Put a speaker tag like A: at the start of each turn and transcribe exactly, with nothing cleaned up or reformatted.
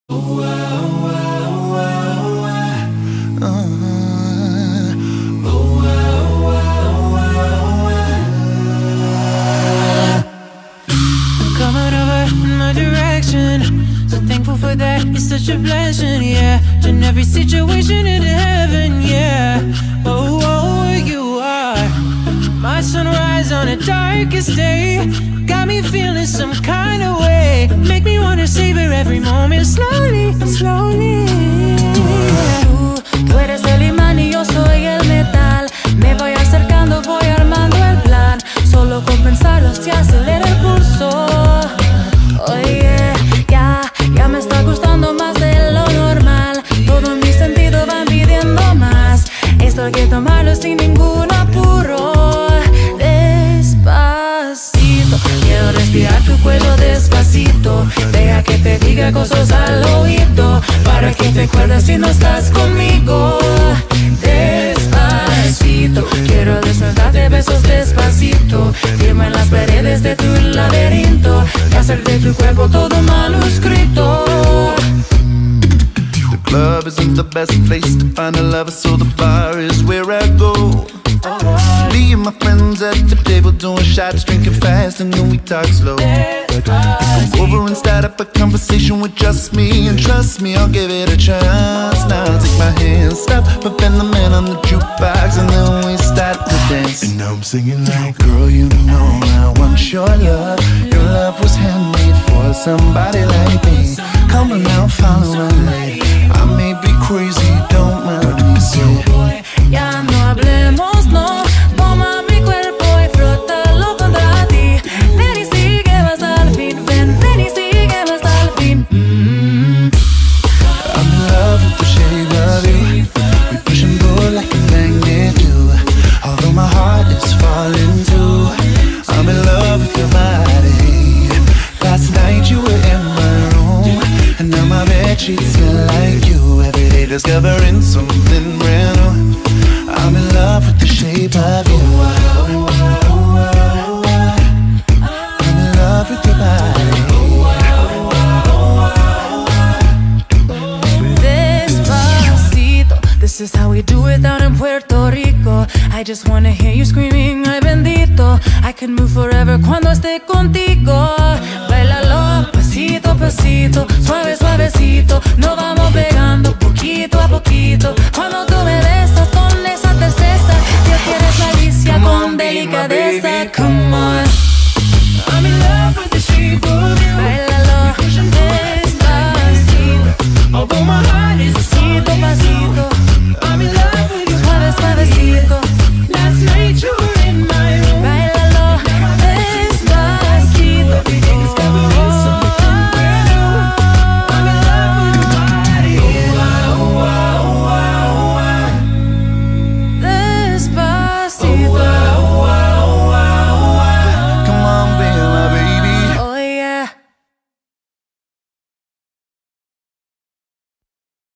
A: For that, it's such a blessing, yeah. Turn every situation into heaven, yeah. Oh, oh, you are my sunrise on a darkest day. Got me feeling some kind of way. Make me wanna savor every moment slowly, slowly.
B: Tú, tú eres el imán y yo soy el metal. Me voy acercando, voy armando el plan. Solo con pensarlo se acelera el pulso. Oye, ya, ya me está gustando más de lo normal. Todos mis sentidos van pidiendo más. Esto hay que tomarlo sin ningún apuro. Despacito, quiero respirar tu cuello despacito. Deja que te diga cosas al oído, para que te acuerdes si no estás conmigo. Despacito, quiero desnudarte besos despacito. Firma en las paredes de tu laberinto y hacer de tu cuerpo todo manuscrito.
C: The club isn't the best place to find a lover, so the bar is where I go. Me and my friends at the table doing shots, drinking fast, and then we talk slow. Come over and start up a conversation with just me, and trust me, I'll give it a chance. Now take my hand, stop, but then the man on the jukebox, and then we start to dance. And now I'm singing like, girl, you know I want your love. Your love was handmade for somebody like me. Come on now, follow my lead. I may be crazy, don't mind me, say.
B: Ya no hablemos, no. Toma mi cuerpo y frótalo contra ti. Ven y sigue hasta el fin. Ven, ven y sigue hasta el fin.
C: mm-hmm. I'm in love with the shape of you. We push and pull like a magnet do. Although my heart is falling too, I'm in love with your body. Last night you were in my room, and now my bedsheets smell like you. Every day discovering something brand new. I'm in love with the shape of you. I'm in love with your body.
B: Despacito, this is how we do it down in Puerto Rico. I just wanna hear you screaming, ay bendito. I can move forever cuando esté contigo. Bailalo, pasito, pasito, suave, suave.